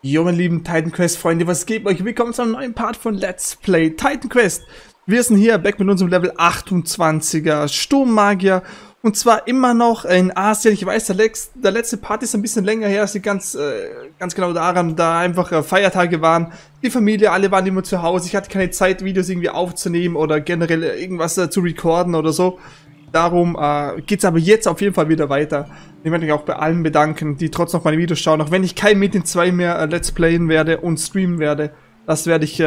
Jo, meine lieben Titan Quest Freunde, was geht euch? Willkommen zu einem neuen Part von Let's Play Titan Quest. Wir sind hier back mit unserem Level 28er Sturmmagier und zwar immer noch in Asien. Ich weiß, der letzte Part ist ein bisschen länger her, das liegt ganz genau daran, da einfach Feiertage waren. Die Familie, alle waren immer zu Hause. Ich hatte keine Zeit, Videos irgendwie aufzunehmen oder generell irgendwas zu recorden oder so. Darum geht's aber jetzt auf jeden Fall wieder weiter. Ich möchte mich auch bei allen bedanken, die trotzdem noch meine Videos schauen, auch wenn ich kein Metin 2 mehr Let's Playen werde und streamen werde. Das werde ich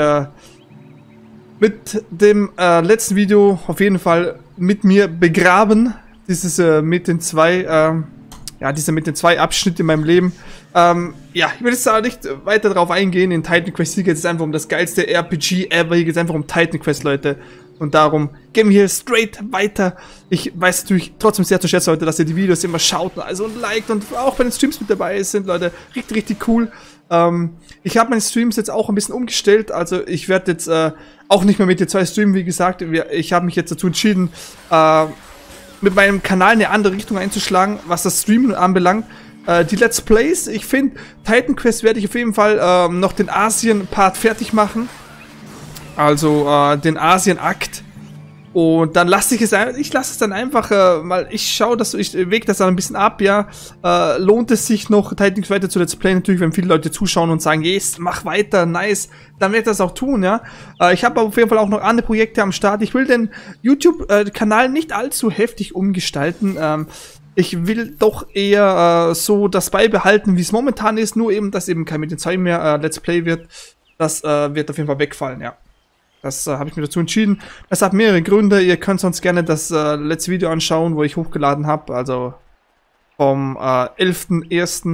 mit dem letzten Video auf jeden Fall mit mir begraben. Dieses Metin 2, dieser Metin 2 Abschnitt in meinem Leben. Ja, ich will jetzt aber nicht weiter drauf eingehen. In Titan Quest hier geht es einfach um das geilste RPG ever. Hier geht es einfach um Titan Quest, Leute. Und darum gehen wir hier straight weiter. Ich weiß natürlich trotzdem sehr zu schätzen, Leute, dass ihr die Videos immer schaut und liked und auch bei den Streams mit dabei sind, Leute. Richtig, richtig cool. Ich habe meine Streams jetzt auch ein bisschen umgestellt. Also ich werde jetzt auch nicht mehr mit den 2 streamen, wie gesagt. Ich habe mich jetzt dazu entschieden, mit meinem Kanal eine andere Richtung einzuschlagen, was das Streamen anbelangt. Die Let's Plays, ich finde, Titan Quest werde ich auf jeden Fall noch den Asien-Part fertig machen. Also den Asien-Akt. Und dann lasse ich es dann einfach mal, ich wege das dann ein bisschen ab, ja. Lohnt es sich noch, Titan Quest weiter zu Let's Play? Natürlich, wenn viele Leute zuschauen und sagen, yes, mach weiter, nice, dann werde ich das auch tun, ja. Ich habe auf jeden Fall auch noch andere Projekte am Start. Ich will den YouTube-Kanal nicht allzu heftig umgestalten. Ich will doch eher so das beibehalten, wie es momentan ist, nur eben, dass eben kein Metin 2 mehr Let's Play wird. Das wird auf jeden Fall wegfallen, ja. Das habe ich mir dazu entschieden. Das hat mehrere Gründe. Ihr könnt sonst gerne das letzte Video anschauen, wo ich hochgeladen habe. Also vom 11.01.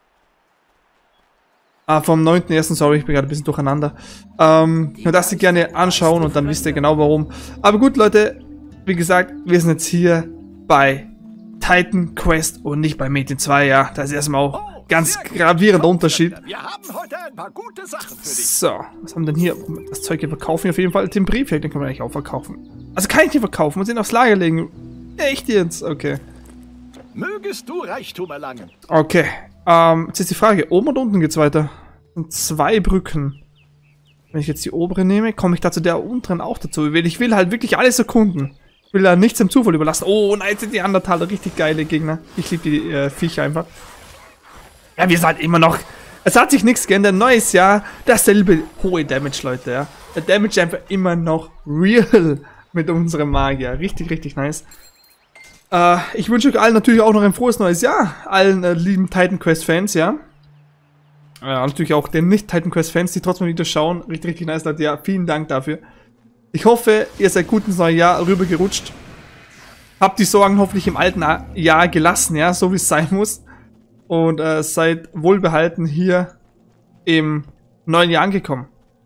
Vom 9.01. Sorry, ich bin gerade ein bisschen durcheinander. Nur das ihr gerne anschauen und dann wisst ihr genau warum. Aber gut, Leute, wie gesagt, wir sind jetzt hier bei Titan Quest und nicht bei Metin 2, ja. Das ist erstmal auch ganz gravierender Unterschied. Wir haben heute ein paar gute Sachen für dich. So, was haben wir denn hier? Das Zeug hier verkaufen wir auf jeden Fall. Den Brief hier, den können wir eigentlich auch verkaufen. Also kann ich nicht verkaufen, muss ihn aufs Lager legen. Echt jetzt? Okay. Mögest du Reichtum erlangen. Okay. Jetzt ist die Frage, oben und unten geht's weiter. Und 2 Brücken. Wenn ich jetzt die obere nehme, komme ich da zu der unteren auch dazu. Ich will halt wirklich alles erkunden. Ich will da nichts dem Zufall überlassen. Oh, nein, jetzt sind die Andertaler richtig geile Gegner. Ich liebe die Viecher einfach. Ja, wir sind halt immer noch... Es hat sich nichts geändert. Neues Jahr, dasselbe hohe Damage, Leute, ja. Der Damage ist einfach immer noch real mit unserem Magier. Richtig, richtig nice. Ich wünsche euch allen natürlich auch noch ein frohes neues Jahr. Allen lieben Titan Quest Fans, ja. Natürlich auch den Nicht-Titan Quest Fans, die trotzdem wieder schauen. Richtig, richtig nice, Leute. Ja, vielen Dank dafür. Ich hoffe, ihr seid gut ins neue Jahr rübergerutscht. Habt die Sorgen hoffentlich im alten Jahr gelassen, ja, so wie es sein muss. Und seid wohlbehalten hier im neuen Jahr angekommen.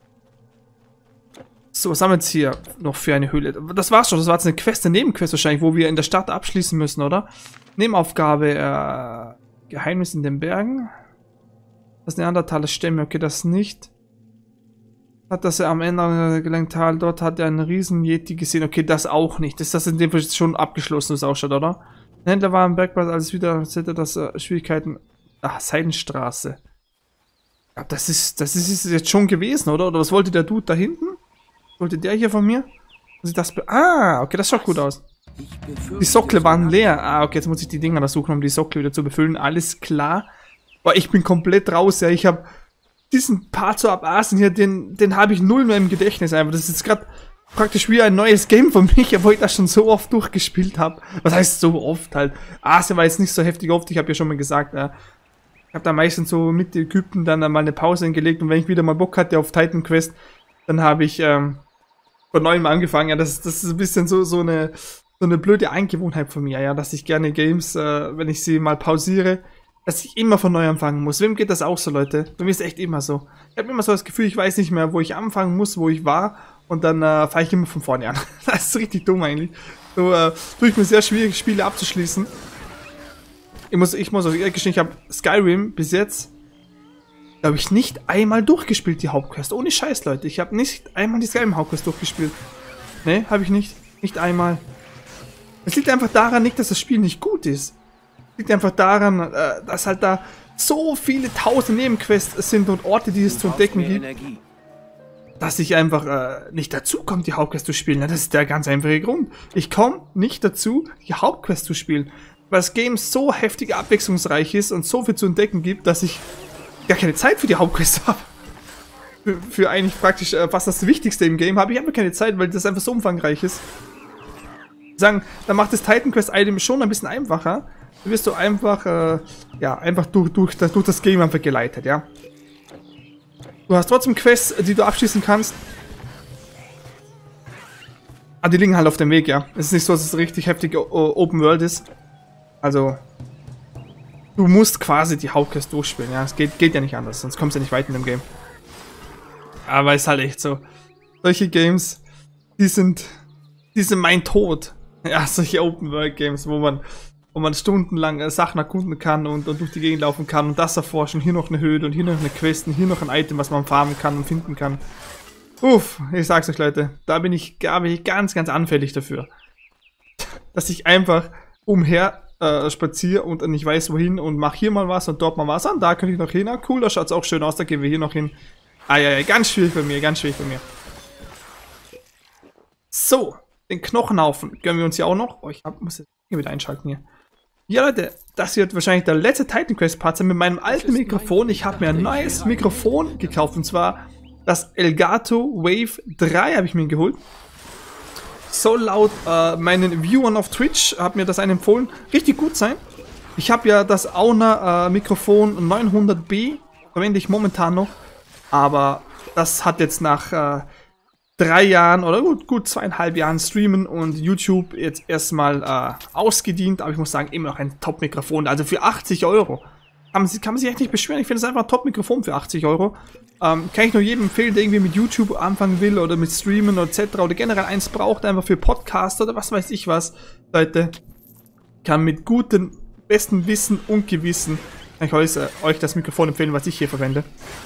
So, was haben wir jetzt hier noch für eine Höhle? Das war's schon, das war jetzt eine Quest, eine Nebenquest wahrscheinlich, wo wir in der Stadt abschließen müssen, oder? Nebenaufgabe, Geheimnis in den Bergen. Das Neandertaler Stämme, okay, das nicht. Hat das am Ende gelangt, dort hat er einen riesen Yeti gesehen, okay, das auch nicht. Ist das in dem Fall schon abgeschlossen, das ausschaut, oder? Der Händler war am Bergplatz, alles wieder, erzählte das Schwierigkeiten. Ach, Seidenstraße. Ja, das ist jetzt schon gewesen, oder? Oder was wollte der Dude da hinten? Wollte der hier von mir? Muss ich das okay, das schaut gut aus. Die Sockel waren leer. Okay, jetzt muss ich die Dinger da suchen, um die Sockel wieder zu befüllen. Alles klar. Boah, ich bin komplett raus, ja. Ich habe diesen Part so ab Asien hier, den habe ich null mehr im Gedächtnis einfach. Das ist jetzt gerade praktisch wie ein neues Game von mich, obwohl ich das schon so oft durchgespielt habe. Was heißt so oft halt? Asien war jetzt nicht so heftig oft, ich habe ja schon mal gesagt, ich habe da meistens so mit Ägypten dann mal eine Pause hingelegt und wenn ich wieder mal Bock hatte auf Titan Quest, dann habe ich von neuem angefangen. Ja, das ist ein bisschen so eine blöde Angewohnheit von mir, ja, dass ich gerne Games, wenn ich sie mal pausiere, dass ich immer von neu anfangen muss. Wem geht das auch so, Leute? Bei mir ist es echt immer so. Ich habe immer so das Gefühl, ich weiß nicht mehr, wo ich anfangen muss, wo ich war. Und dann fange ich immer von vorne an. Das ist richtig dumm eigentlich. So tue ich mir sehr schwierig, Spiele abzuschließen. Ich muss auch ehrlich gestehen, ich habe Skyrim bis jetzt, glaube ich, nicht einmal durchgespielt, die Hauptquest. Ohne Scheiß, Leute. Ich habe nicht einmal die Skyrim-Hauptquest durchgespielt. Ne, habe ich nicht. Nicht einmal. Es liegt einfach daran nicht, dass das Spiel nicht gut ist. Es liegt einfach daran, dass halt da so viele tausend Nebenquests sind und Orte, die es zu entdecken gibt, dass ich einfach nicht dazu komme, die Hauptquest zu spielen. Ja, das ist der ganz einfache Grund. Ich komme nicht dazu, die Hauptquest zu spielen, weil das Game so heftig abwechslungsreich ist und so viel zu entdecken gibt, dass ich gar keine Zeit für die Hauptquest habe. Für eigentlich praktisch fast das Wichtigste im Game habe ich einfach keine Zeit, weil das einfach so umfangreich ist. Sagen, dann macht das Titan Quest Item schon ein bisschen einfacher. Da wirst du einfach, ja, einfach durch das Game einfach geleitet, ja. Du hast trotzdem Quests, die du abschließen kannst. Aber die liegen halt auf dem Weg, ja. Es ist nicht so, dass es richtig heftig Open World ist. Also, du musst quasi die Hauptquest durchspielen, ja. Es geht ja nicht anders, sonst kommst du ja nicht weit in dem Game. Aber ist halt echt so. Solche Games, die sind mein Tod. Ja, solche Open World Games, wo man stundenlang Sachen erkunden kann und durch die Gegend laufen kann und das erforschen. Hier noch eine Höhle und hier noch eine Quest und hier noch ein Item, was man farmen kann und finden kann. Uff, ich sag's euch, Leute, da bin ich ganz, ganz anfällig dafür. Dass ich einfach umher spaziere und nicht weiß wohin und mach hier mal was und dort mal was an. Da könnte ich noch hin. Ah, cool, da schaut's auch schön aus, da gehen wir hier noch hin. Ah ja, ganz schwierig bei mir, ganz schwierig bei mir. So, den Knochenhaufen gönnen wir uns ja auch noch. Oh, muss jetzt hier wieder einschalten hier. Ja, Leute, das wird wahrscheinlich der letzte Titan Quest Part sein mit meinem alten Mikrofon. Ich habe mir ein neues Mikrofon gekauft und zwar das Elgato Wave 3 habe ich mir geholt. So laut meinen Viewern auf Twitch hat mir das einen empfohlen. Richtig gut sein. Ich habe ja das Auna Mikrofon 900B, verwende ich momentan noch. Aber das hat jetzt nach 3 Jahren oder gut 2,5 Jahren Streamen und YouTube jetzt erstmal ausgedient. Aber ich muss sagen, immer noch ein Top-Mikrofon. Also für 80 Euro. Kann man sich echt nicht beschweren. Ich finde es einfach ein Top-Mikrofon für 80 Euro. Kann ich nur jedem empfehlen, der irgendwie mit YouTube anfangen will oder mit Streamen oder etc. oder generell eins braucht, einfach für Podcast oder was weiß ich was. Leute, kann mit gutem, besten Wissen und Gewissen kann ich euch das Mikrofon empfehlen, was ich hier verwende.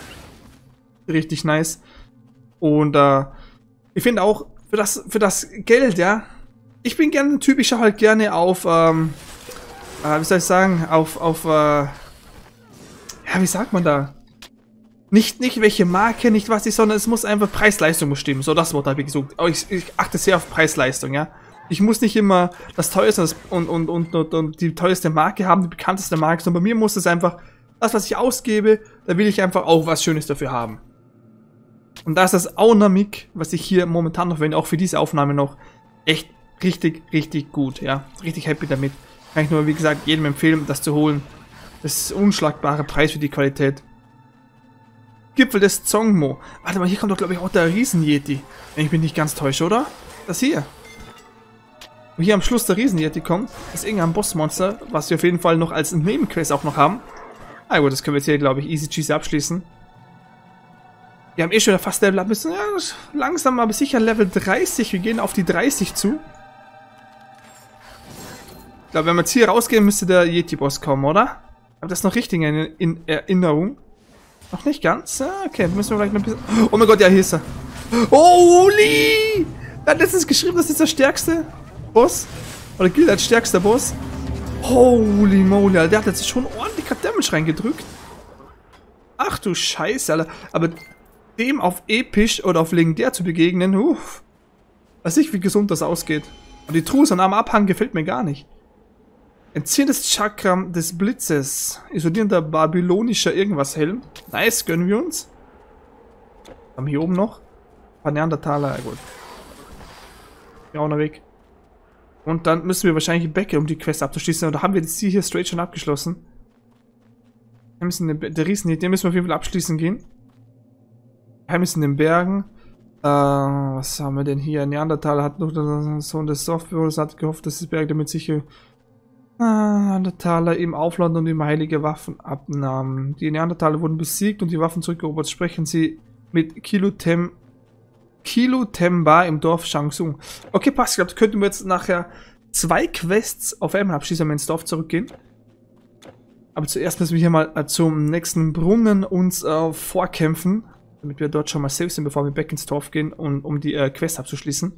Richtig nice. Und ich finde auch, für das Geld, ja, ich bin gerne ein Typ, ich schaue halt gerne auf, wie soll ich sagen, ja, wie sagt man da? Nicht welche Marke, nicht was ich, sondern es muss einfach Preis-Leistung stimmen. So, das Wort habe ich gesucht. Aber ich achte sehr auf Preis-Leistung, ja. Ich muss nicht immer das teuerste und die teuerste Marke haben, die bekannteste Marke, sondern bei mir muss es einfach, das, was ich ausgebe, da will ich einfach auch was Schönes dafür haben. Und da ist das Auna Mic, was ich hier momentan noch verwende, auch für diese Aufnahme noch, echt richtig gut, ja. Richtig happy damit. Kann ich nur, wie gesagt, jedem empfehlen, das zu holen. Das ist ein unschlagbarer Preis für die Qualität. Gipfel des Zongmo. Warte mal, hier kommt doch, glaube ich, auch der Riesen-Yeti. Wenn ich mich nicht ganz täusche, oder? Das hier. Und hier am Schluss der Riesen-Yeti kommt. Das ist irgendein Bossmonster, was wir auf jeden Fall noch als Nebenquest auch noch haben. Ah gut, das können wir jetzt hier, glaube ich, easy cheesy abschließen. Wir haben eh schon fast Level ab müssen. Ja, langsam aber sicher Level 30. Wir gehen auf die 30 zu. Ich glaube, wenn wir jetzt hier rausgehen, müsste der Yeti-Boss kommen, oder? Aber das ist noch richtig in Erinnerung. Noch nicht ganz? Ah, okay, müssen wir vielleicht noch ein bisschen... Oh mein Gott, ja, hier ist er. Holy! Er hat letztens geschrieben, das ist der stärkste Boss. Oder gilt als stärkster Boss. Holy moly, Alter. Der hat jetzt schon ordentlich Damage reingedrückt. Ach du Scheiße, Alter. Aber dem auf episch oder auf legendär zu begegnen, weiß ich, wie gesund das ausgeht. Und die Truhe am Abhang gefällt mir gar nicht. Entziehendes Chakram des Blitzes. Isolierender babylonischer irgendwas Helm. Nice, gönnen wir uns. Haben wir hier oben noch? Ein paar Neandertaler, ja gut. Ja, auch noch weg. Und dann müssen wir wahrscheinlich Becke, um die Quest abzuschließen. Oder haben wir jetzt die hier straight schon abgeschlossen? Der Riesen, den müssen wir auf jeden Fall abschließen gehen. Geheimnis in den Bergen. Was haben wir denn hier? Neandertaler hat noch den Sohn des Softwares, hat gehofft, dass das Berg damit sicher Neandertaler im Aufladen und ihm heilige Waffen abnahmen. Die Neandertaler wurden besiegt und die Waffen zurückerobert. Sprechen sie mit Kilutemba im Dorf Shangsung. Okay, passt. Ich glaube, könnten wir jetzt nachher 2 Quests auf einmal abschließen, wenn wir ins Dorf zurückgehen. Aber zuerst müssen wir hier mal zum nächsten Brunnen uns vorkämpfen, damit wir dort schon mal safe sind, bevor wir back ins Dorf gehen, um die Quest abzuschließen.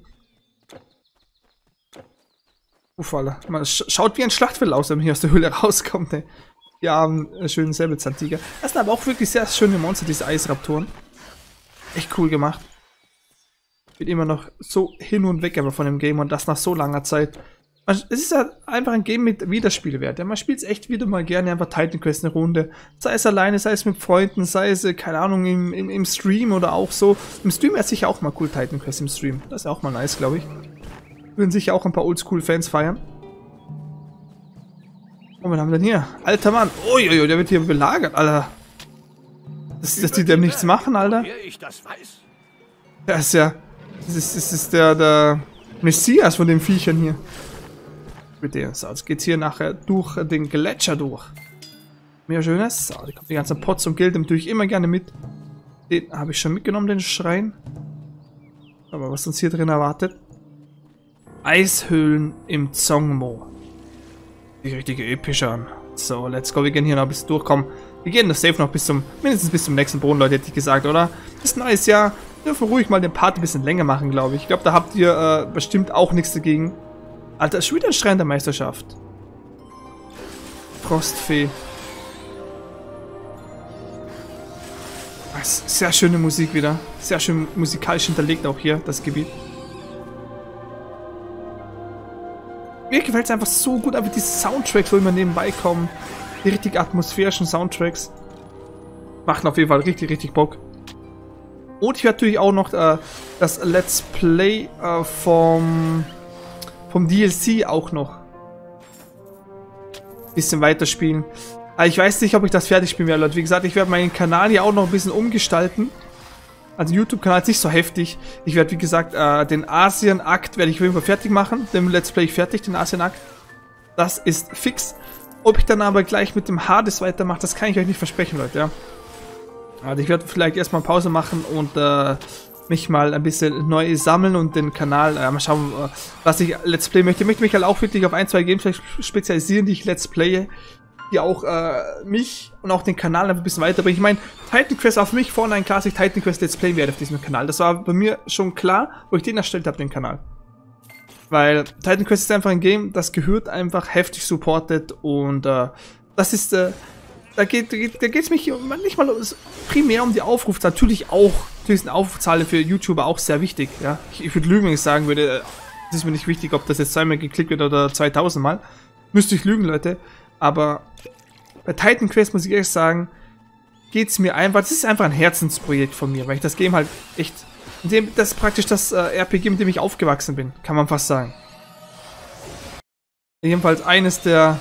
Uff, Alter. Man schaut wie ein Schlachtfeld aus, wenn man hier aus der Höhle rauskommt, ey. Ja, schönen Säbelzahntiger. Das sind aber auch wirklich sehr schöne Monster, diese Eisraptoren. Echt cool gemacht. Bin immer noch so hin und weg aber von dem Game und das nach so langer Zeit. Es ist halt einfach ein Game mit Wiederspielwert. Ja, man spielt es echt wieder mal gerne, einfach Titan Quest eine Runde. Sei es alleine, sei es mit Freunden, sei es, keine Ahnung, im Stream oder auch so. Im Stream wäre sicher auch mal cool, Titan Quest im Stream. Das ist auch mal nice, glaube ich. Würden sicher auch ein paar Oldschool-Fans feiern. Oh, was haben wir denn hier? Alter Mann. Uiuiui, der wird hier belagert, Alter. Dass die dem nichts machen, Alter. Ich das weiß. Das ist ja... Das ist der Messias von den Viechern hier. Mit dem. So, jetzt geht's hier nachher durch den Gletscher durch. Mehr Schönes. So, da kommt die ganzen Pots und Gilde natürlich immer gerne mit. Den habe ich schon mitgenommen, den Schrein. Aber was uns hier drin erwartet. Eishöhlen im Zongmo. Die richtige epische an. So, let's go. Wir gehen hier noch ein bisschen durchkommen. Wir gehen das safe noch mindestens bis zum nächsten Brunnen, Leute, hätte ich gesagt, oder? Das ist ein neues Jahr. Wir dürfen ruhig mal den Part ein bisschen länger machen, glaube ich. Ich glaube, da habt ihr bestimmt auch nichts dagegen. Alter, ist schon wieder ein Schrein der Meisterschaft. Frostfee. Sehr schöne Musik wieder. Sehr schön musikalisch hinterlegt auch hier, das Gebiet. Mir gefällt es einfach so gut, einfach die Soundtracks, wo immer nebenbei kommen. Die richtig atmosphärischen Soundtracks. Machen auf jeden Fall richtig, richtig Bock. Und ich werde natürlich auch noch das Let's Play vom DLC auch noch ein bisschen weiterspielen. Ich weiß nicht, ob ich das fertig spielen werde, Leute. Wie gesagt, ich werde meinen Kanal hier auch noch ein bisschen umgestalten. Also YouTube-Kanal ist nicht so heftig. Ich werde, wie gesagt, den Asien-Akt werde ich auf jeden Fall fertig machen. Den Let's Play fertig, den Asien-Akt. Das ist fix. Ob ich dann aber gleich mit dem Hades weitermache, das kann ich euch nicht versprechen, Leute, ja. Also ich werde vielleicht erstmal Pause machen und mich mal ein bisschen neu sammeln und den Kanal, mal schauen, was ich Let's Play möchte. Ich möchte mich halt auch wirklich auf ein, zwei Games spezialisieren, die ich Let's Playe, die auch mich und auch den Kanal ein bisschen weiterbringen. Ich meine, Titan Quest auf mich vorne ein Classic Titan Quest Let's Play werde auf diesem Kanal. Das war bei mir schon klar, wo ich den erstellt habe, den Kanal. Weil Titan Quest ist einfach ein Game, das gehört einfach heftig supported und das ist, da geht's mich nicht mal primär um die Aufrufzahlen. Natürlich sind Aufrufzahlen für YouTuber auch sehr wichtig, ja. Ich würde lügen, wenn ich sagen würde, es ist mir nicht wichtig, ob das jetzt zweimal geklickt wird oder 2000 Mal. Müsste ich lügen, Leute. Aber bei Titan Quest muss ich ehrlich sagen, geht's mir einfach, das ist einfach ein Herzensprojekt von mir, weil ich das Game halt echt, das ist praktisch das RPG, mit dem ich aufgewachsen bin, kann man fast sagen. Jedenfalls eines der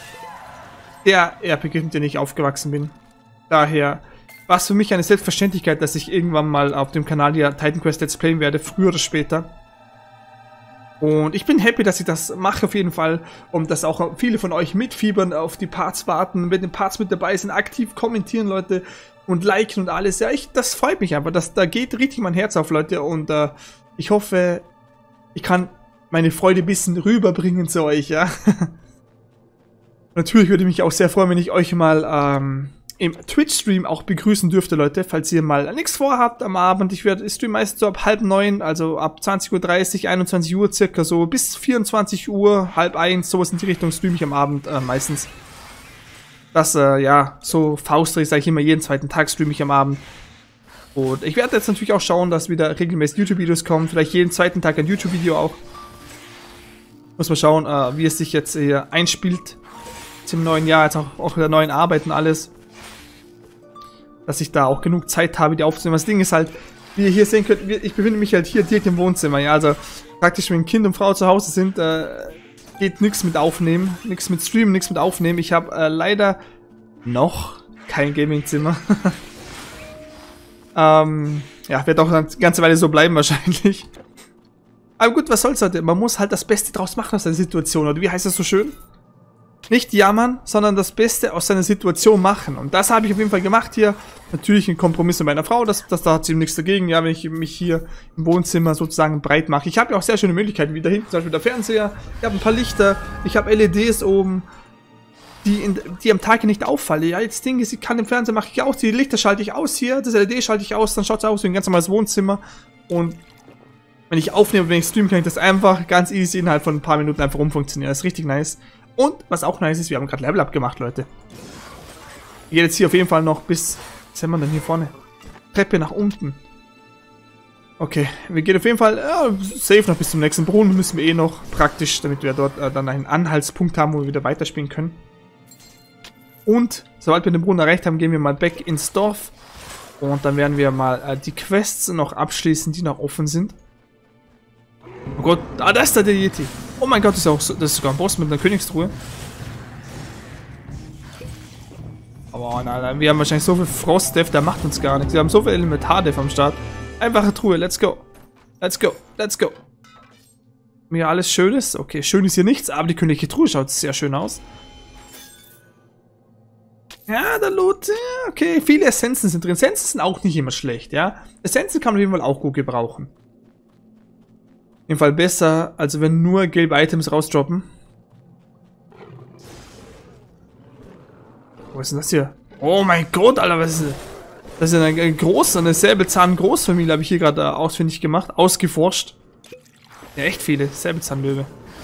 RPG, mit dem ich aufgewachsen bin. Daher war es für mich eine Selbstverständlichkeit, dass ich irgendwann mal auf dem Kanal hier Titan Quest Let's Playen werde, früher oder später. Und ich bin happy, dass ich das mache auf jeden Fall und dass auch viele von euch mitfiebern, auf die Parts warten, wenn die Parts mit dabei sind, aktiv kommentieren, Leute, und liken und alles. Ja, das freut mich einfach, da geht richtig mein Herz auf, Leute, und ich hoffe, ich kann meine Freude ein bisschen rüberbringen zu euch, ja. Natürlich würde ich mich auch sehr freuen, wenn ich euch mal im Twitch-Stream auch begrüßen dürfte, Leute, falls ihr mal nichts vorhabt am Abend. Ich stream meistens so ab 8:30, also ab 20:30 Uhr, 21 Uhr circa, so bis 24 Uhr, 12:30, sowas in die Richtung streame ich am Abend meistens. Das, ja, so faustreich sage ich immer, jeden zweiten Tag streame ich am Abend. Und ich werde jetzt natürlich auch schauen, dass wieder regelmäßig YouTube-Videos kommen, vielleicht jeden zweiten Tag ein YouTube-Video auch. Muss man schauen, wie es sich jetzt hier einspielt. Im neuen Jahr, jetzt auch mit der neuen Arbeit und alles. Dass ich da auch genug Zeit habe, die aufzunehmen. Das Ding ist halt, wie ihr hier sehen könnt, ich befinde mich halt hier direkt im Wohnzimmer. Ja, also praktisch, wenn Kind und Frau zu Hause sind, geht nichts mit Aufnehmen, nichts mit Streamen, nichts mit Aufnehmen. Ich habe leider noch kein Gaming-Zimmer. Ja, wird auch eine ganze Weile so bleiben wahrscheinlich. Aber gut, was soll's heute? Man muss halt das Beste draus machen aus der Situation, oder wie heißt das so schön? Nicht jammern, sondern das Beste aus seiner Situation machen. Und das habe ich auf jeden Fall gemacht hier. Natürlich ein Kompromiss mit meiner Frau, da hat sie nichts dagegen, ja, wenn ich mich hier im Wohnzimmer sozusagen breit mache. Ich habe ja auch sehr schöne Möglichkeiten, wie da hinten zum Beispiel der Fernseher. Ich habe ein paar Lichter, ich habe LEDs oben, die am Tag nicht auffallen. Ja, jetzt Ding ist, ich kann den Fernseher mache ich aus, die Lichter schalte ich aus hier, das LED schalte ich aus, dann schaut es aus wie ein ganz normales Wohnzimmer. Und wenn ich aufnehme, wenn ich streame, kann ich das einfach ganz easy innerhalb von ein paar Minuten einfach umfunktionieren. Das ist richtig nice. Und was auch nice ist, wir haben gerade Level Up gemacht, Leute. Geht jetzt hier auf jeden Fall noch bis... Was haben wir denn hier vorne? Treppe nach unten. Okay, wir gehen auf jeden Fall safe noch bis zum nächsten Brunnen. Müssen wir eh noch praktisch, damit wir dort dann einen Anhaltspunkt haben, wo wir wieder weiterspielen können. Und sobald wir den Brunnen erreicht haben, gehen wir mal back ins Dorf. Und dann werden wir mal die Quests noch abschließen, die noch offen sind. Oh Gott, da ist da der Yeti. Oh mein Gott, das ist, auch so, das ist sogar ein Boss mit einer Königstruhe. Aber nein, wir haben wahrscheinlich so viel Frost-Def, der macht uns gar nichts. Wir haben so viel Elementar-Def am Start. Einfache Truhe, let's go. Let's go, let's go. Mir alles Schönes. Okay, schön ist hier nichts, aber die königliche Truhe schaut sehr schön aus. Ja, der Loot, okay, viele Essenzen sind drin. Essenzen sind auch nicht immer schlecht, ja. Essenzen kann man auf jeden Fall auch gut gebrauchen. Auf jeden Fall besser, als wenn nur gelbe Items rausdroppen. Was ist denn das hier? Oh mein Gott, Alter, was ist das? Das ist eine Säbelzahn-Großfamilie, habe ich hier gerade ausfindig gemacht, ausgeforscht. Ja, echt viele Säbelzahnlöwe.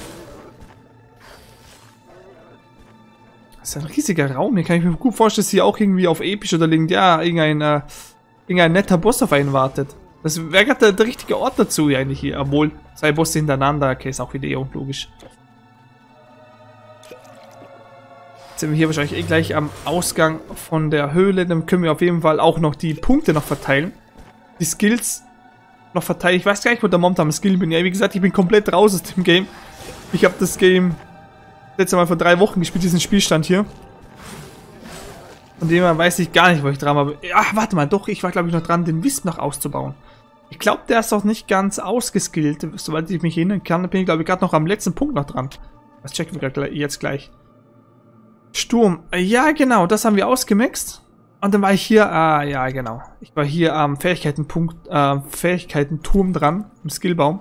Das ist ein riesiger Raum. Hier kann ich mir gut vorstellen, dass hier auch irgendwie auf episch oder irgendein netter Boss auf einen wartet. Das wäre gerade der richtige Ort dazu eigentlich hier. Obwohl, 2 Bosse hintereinander, okay, ist auch wieder eher unlogisch. Jetzt sind wir hier wahrscheinlich eh gleich am Ausgang von der Höhle. Dann können wir auf jeden Fall auch noch die Punkte noch verteilen. Die Skills noch verteilen. Ich weiß gar nicht, wo der momentan am Skill bin. Ja, wie gesagt, ich bin komplett raus aus dem Game. Ich habe das Game letztes Mal vor 3 Wochen gespielt, diesen Spielstand hier. Von dem her weiß ich gar nicht, wo ich dran war. Ach, warte mal, doch, ich war glaube ich noch dran, den Wisp noch auszubauen. Ich glaube, der ist auch nicht ganz ausgeskillt. Soweit ich mich erinnern kann, bin ich glaube ich gerade noch am letzten Punkt noch dran. Das checken wir jetzt gleich. Sturm. Ja, genau, das haben wir ausgemaxt. Und dann war ich hier, ja, genau. Ich war hier am Fähigkeiten-Turm dran, im Skillbaum.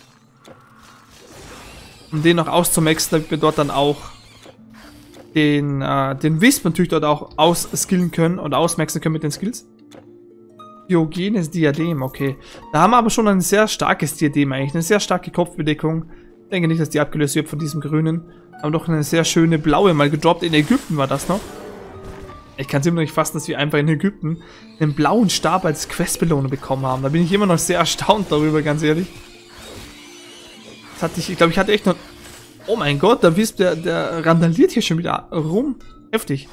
Um den noch auszumaxen, damit wir dort dann auch den Wisp natürlich dort auch ausskillen können und ausmaxen können mit den Skills. Diogenes Diadem, okay. Da haben wir aber schon ein sehr starkes Diadem eigentlich, eine sehr starke Kopfbedeckung. Ich denke nicht, dass die abgelöst wird von diesem grünen. Aber doch eine sehr schöne blaue mal gedroppt. In Ägypten war das noch. Ich kann es immer noch nicht fassen, dass wir einfach in Ägypten einen blauen Stab als Questbelohnung bekommen haben. Da bin ich immer noch sehr erstaunt darüber, ganz ehrlich. Das hatte ich glaube, ich hatte echt noch... Oh mein Gott, der Wisp, der randaliert hier schon wieder rum. Heftig.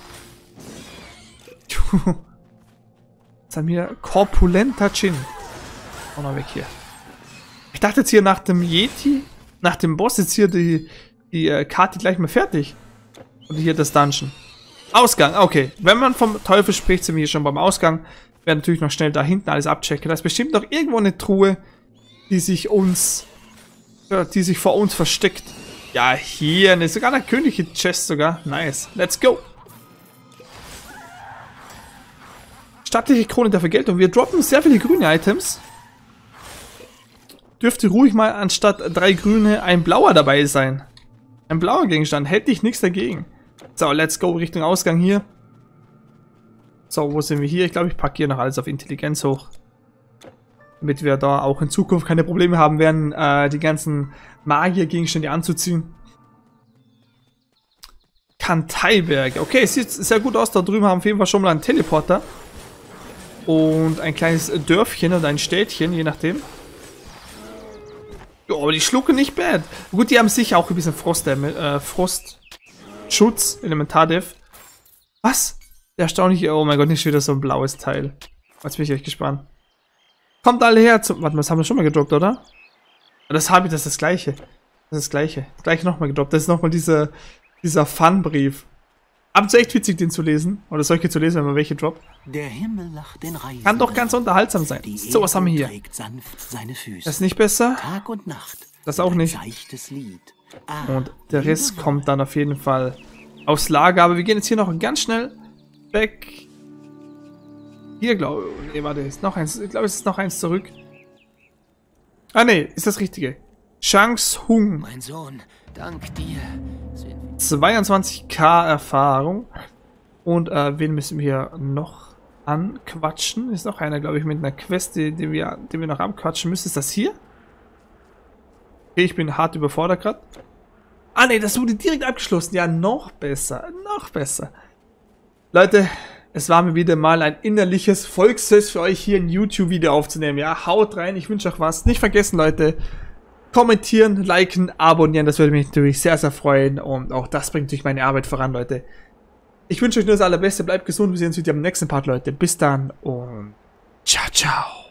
Jetzt haben wir korpulenter Chin. Auch noch weg hier. Ich dachte jetzt hier nach dem Yeti, nach dem Boss, jetzt hier die Karte gleich mal fertig. Und hier das Dungeon. Ausgang, okay. Wenn man vom Teufel spricht, sind wir hier schon beim Ausgang. Wir werden natürlich noch schnell da hinten alles abchecken. Da ist bestimmt noch irgendwo eine Truhe, die sich vor uns versteckt. Ja, hier, sogar eine königliche Chest sogar. Nice. Let's go. Stattliche Krone der Vergeltung. Wir droppen sehr viele grüne Items. Dürfte ruhig mal anstatt 3 grüne ein blauer dabei sein. Ein blauer Gegenstand. Hätte ich nichts dagegen. So, let's go Richtung Ausgang hier. So, wo sind wir hier? Ich glaube, ich packe hier noch alles auf Intelligenz hoch. Damit wir da auch in Zukunft keine Probleme haben werden, die ganzen Magier-Gegenstände anzuziehen. Kanteiberg. Okay, es sieht sehr gut aus. Da drüben haben wir auf jeden Fall schon mal einen Teleporter. Und ein kleines Dörfchen oder ein Städtchen, je nachdem. Ja, aber die schlucken nicht bad. Gut, die haben sicher auch ein bisschen Frostschutz, Elementar-Def. Was? Der erstaunliche... Oh mein Gott, nicht wieder so ein blaues Teil. Jetzt bin ich echt gespannt. Kommt alle her zum... Warte mal, das haben wir schon mal gedroppt, oder? Das ist das Gleiche. Das ist das Gleiche. Das Gleiche nochmal gedroppt. Das ist nochmal dieser Fun-Brief. Ab und zu echt witzig, den zu lesen. Oder solche zu lesen, wenn man welche droppt. Der Himmel lacht den Reisenden. Kann doch ganz unterhaltsam sein. So, was haben wir hier? Das ist nicht besser. Tag und Nacht. Das auch nicht. Lied. Und der Rest kommt dann auf jeden Fall aufs Lager. Aber wir gehen jetzt hier noch ganz schnell weg. Hier, glaube ich. Nee, warte, ist noch eins. Ich glaube, es ist noch eins zurück. Ah, nee, ist das Richtige. Chance Hung. Mein Sohn, dank dir. 22k Erfahrung. Und wen müssen wir hier noch anquatschen? Ist noch einer, glaube ich, mit einer Quest, die wir noch anquatschen müssen. Ist das hier? Okay, ich bin hart überfordert gerade. Ah, nee, das wurde direkt abgeschlossen. Ja, noch besser. Noch besser. Leute, Es war mir wieder mal ein innerliches Volksfest für euch hier ein YouTube-Video aufzunehmen. Ja, haut rein, ich wünsche euch was. Nicht vergessen, Leute, kommentieren, liken, abonnieren, das würde mich natürlich sehr, sehr freuen. Und auch das bringt natürlich meine Arbeit voran, Leute. Ich wünsche euch nur das Allerbeste, bleibt gesund, wir sehen uns wieder im nächsten Part, Leute. Bis dann und ciao, ciao.